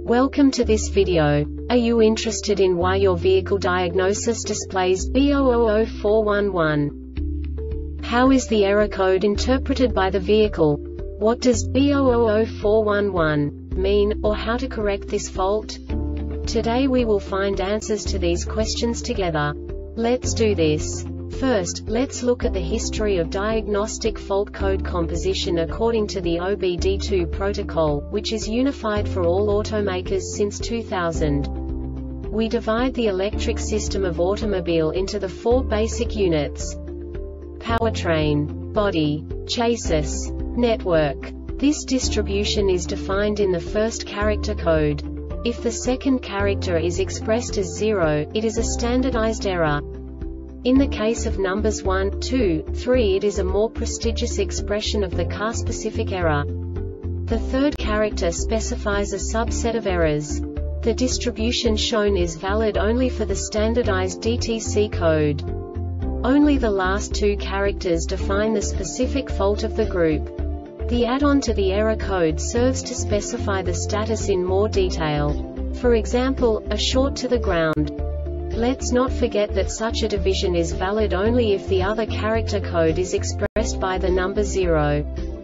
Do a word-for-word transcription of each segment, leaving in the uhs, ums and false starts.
Welcome to this video. Are you interested in why your vehicle diagnosis displays B zero zero zero four one one? How is the error code interpreted by the vehicle? What does B zero zero zero four one one mean, or how to correct this fault? Today we will find answers to these questions together. Let's do this. First, let's look at the history of diagnostic fault code composition according to the O B D two protocol, which is unified for all automakers since two thousand. We divide the electric system of automobile into the four basic units: powertrain, body, chassis, network. This distribution is defined in the first character code. If the second character is expressed as zero, it is a standardized error. In the case of numbers one, two, three, it is a more prestigious expression of the car-specific error. The third character specifies a subset of errors. The distribution shown is valid only for the standardized D T C code. Only the last two characters define the specific fault of the group. The add-on to the error code serves to specify the status in more detail. For example, a short to the ground. Let's not forget that such a division is valid only if the other character code is expressed by the number zero.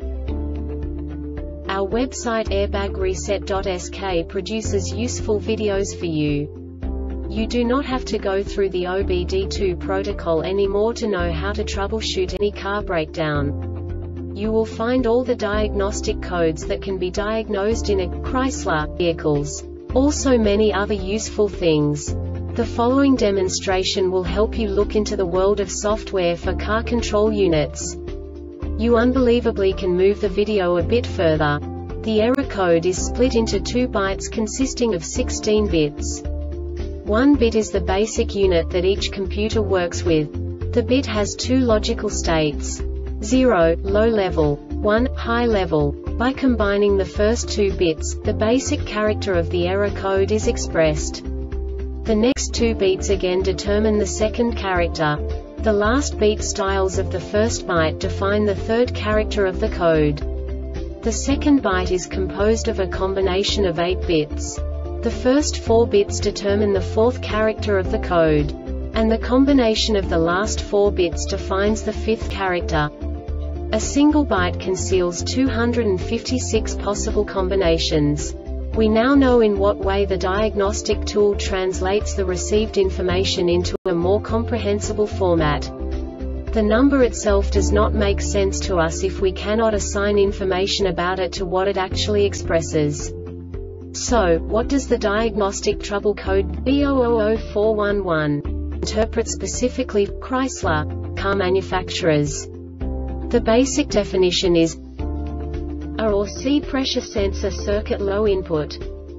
Our website airbag reset dot S K produces useful videos for you. You do not have to go through the O B D two protocol anymore to know how to troubleshoot any car breakdown. You will find all the diagnostic codes that can be diagnosed in a Chrysler vehicles. Also many other useful things. The following demonstration will help you look into the world of software for car control units. You unbelievably can move the video a bit further. The error code is split into two bytes consisting of sixteen bits. One bit is the basic unit that each computer works with. The bit has two logical states: zero, low level, one, high level. By combining the first two bits, the basic character of the error code is expressed. The next two beats again determine the second character. The last beat styles of the first byte define the third character of the code. The second byte is composed of a combination of eight bits. The first four bits determine the fourth character of the code. And the combination of the last four bits defines the fifth character. A single byte conceals two hundred fifty-six possible combinations. We now know in what way the diagnostic tool translates the received information into a more comprehensible format. The number itself does not make sense to us if we cannot assign information about it to what it actually expresses. So, what does the diagnostic trouble code B zero zero zero four one one interpret specifically for Chrysler car manufacturers? The basic definition is A or C pressure sensor circuit low input.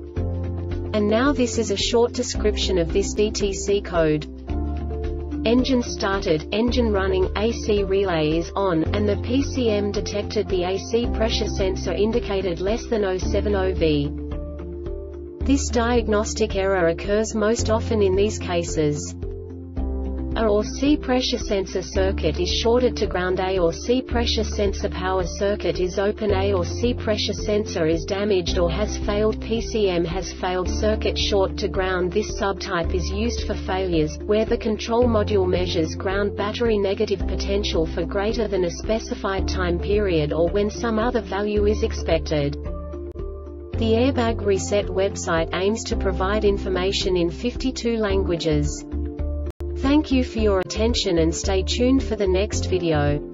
And now this is a short description of this D T C code. Engine started, engine running, A C relay is on, and the P C M detected the A C pressure sensor indicated less than zero point seven zero volts. This diagnostic error occurs most often in these cases. A or C pressure sensor circuit is shorted to ground. A or C pressure sensor power circuit is open. A or C pressure sensor is damaged or has failed. P C M has failed. Circuit short to ground. This subtype is used for failures where the control module measures ground battery negative potential for greater than a specified time period or when some other value is expected. The Airbag Reset website aims to provide information in fifty-two languages. Thank you for your attention and stay tuned for the next video.